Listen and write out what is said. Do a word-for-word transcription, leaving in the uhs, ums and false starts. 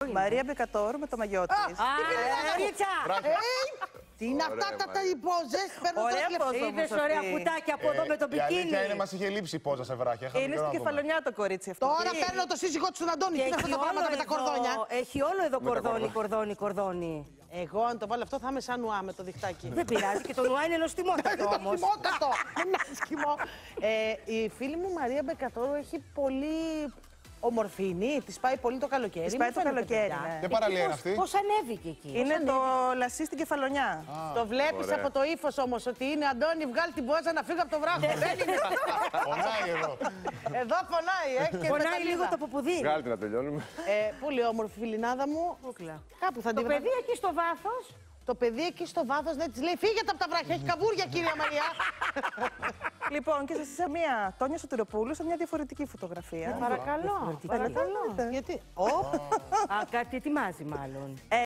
Μαρία Μπεκατόρου με το μαγιό της. Τι είναι αυτά τα υπόζες, παίρνω ωραία πόζα. Είδες ωραία κουτάκια από εδώ με το μπικίνι. Η αλήθεια είναι, μας είχε λείψει η πόζα σε βράχια. Είναι στην Κεφαλονιά το κορίτσι αυτό. Τώρα παίρνω το σύζυγό του στον Αντώνη. Τι είναι αυτά τα πράγματα με τα κορδόνια. Έχει όλο εδώ κορδόνι, κορδόνι, κορδόνι. Εγώ αν το βάλω αυτό θα είμαι σαν νουά με το διχτάκι. Δεν πειράζει και το νουά είναι νοστιμότατο όμως. Νοστιμότατο! Είναι άσχημο. Η φίλη μου Μαρία Μπεκατόρου έχει πολύ ομορφήνη, της πάει πολύ το καλοκαίρι. Της πάει το καλοκαίρι, ναι. Τι παραλία είναι αυτή? Πώς ανέβηκε εκεί? Είναι το λασί στην Κεφαλονιά. Το βλέπεις από το ύφος όμως ότι είναι Αντώνη, βγάλει την πόζα να φύγω από το βράχο. Δεν είναι. Φωνάει εδώ. Εδώ φωνάει, έχει. Φωνάει λίγο το ποπουδί. Βγάλτε να τελειώνουμε. Πολύ όμορφη φιλινάδα μου. Κάπου θα την Το παιδί εκεί στο βάθος. Το παιδί εκεί στο βάθος δεν της λέει φύγετε από τα βράχια, έχει καβούρια κυρία Μαριά. Λοιπόν, και σε μια Τόνια Σωτηροπούλου σε μια διαφορετική φωτογραφία. Παρακαλώ, παρακαλώ. Γιατί. Α, κάτι ετοιμάζει μάλλον.